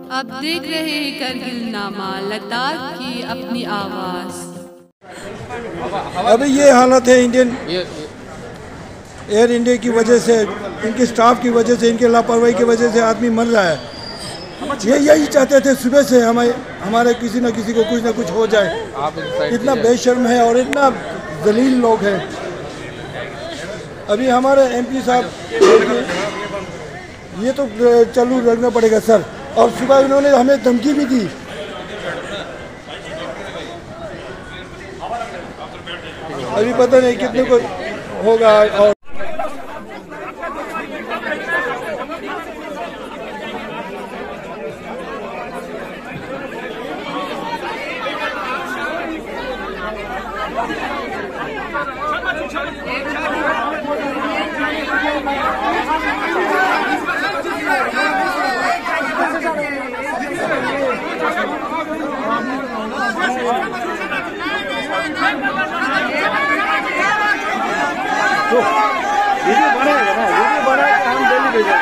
अब देख रहे हैं करगिलनामा, लद्दाख की अपनी आवाज़। अभी ये हालत है इंडियन एयर इंडिया की वजह से, इनके स्टाफ की वजह से, इनके लापरवाही की वजह से आदमी मर रहा है। ये यही चाहते थे सुबह से हमारे किसी न किसी को कुछ न कुछ हो जाए। इतना बेशर्म है और इतना जलील लोग हैं। अभी हमारे एमपी साहब ये तो चालू रखना पड़ेगा सर। और सुबह इन्होंने हमें धमकी भी दी। अभी पता नहीं कितने को होगा। और वीडियो बनाएगा ना, वीडियो बना के हम दिल्ली भेजेंगे।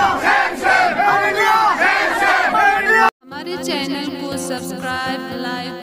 हमारे चैनल को सब्सक्राइब, लाइक